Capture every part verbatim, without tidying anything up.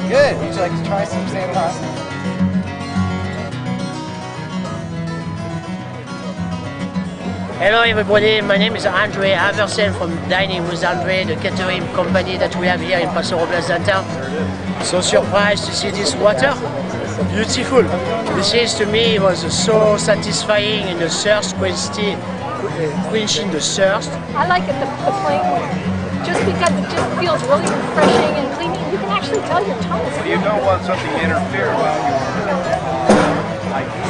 Good. Would you like to try some salmon pasta? Hello everybody, my name is Andre Aversen from Dining with Andre, the catering company that we have here in Paso Robles downtown. So surprised to see this water. Beautiful. This is to me it was so satisfying in the thirst, quenching, quenching the thirst. I like it the, the plain way, just because it just feels really refreshing and clean. You can actually tell your tongue is You don't want something to interfere with your idea.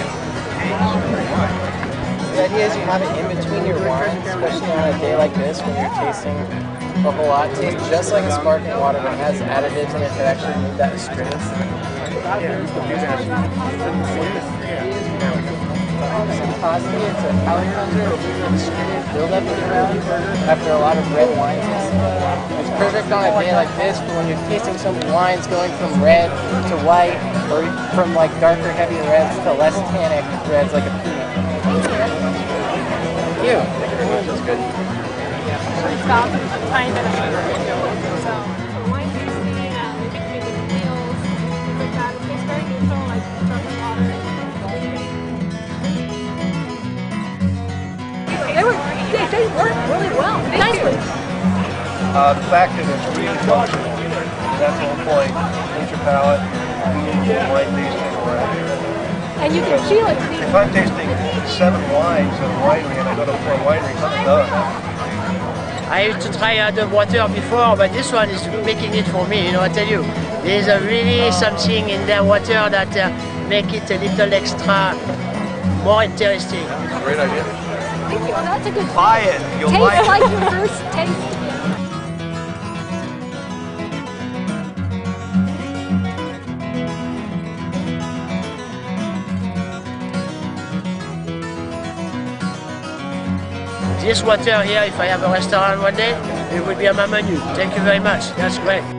The idea is you have it in between your wines, especially on a day like this when you're tasting a whole lot. It tastes just like a sparkling water, but it has additives in it that actually move that astringent. Some pasta, it's a palate cleanser, it leaves an astringent buildup in your mouth after a lot of red wine tasting. It's perfect on a day like this for when you're tasting some wines going from red to white, or from like darker, heavier reds to less tannic reds like a peanut. Thank you. That's good. Stop a tiny bit of sugar. So, for wine tasting, uh, we make different meals, things like that. It tastes very neutral, like sparkling water. They were, they, they worked really well. Nicely. Uh, the fact that it's really functional, that's the whole point. It's your palate, wine tasting, or And you can feel it. if I'm tasting seven wines at a winery and I go to four wineries, I'm done. I used to try other water before, but this one is making it for me, you know, I tell you. There's a really something in their water that uh, make it a little extra more interesting. Great idea. Thank you. Well, that's a good Buy it. You'll taste like it. like your first taste. This water here, if I have a restaurant one day, it will be on my menu. Thank you very much. That's great.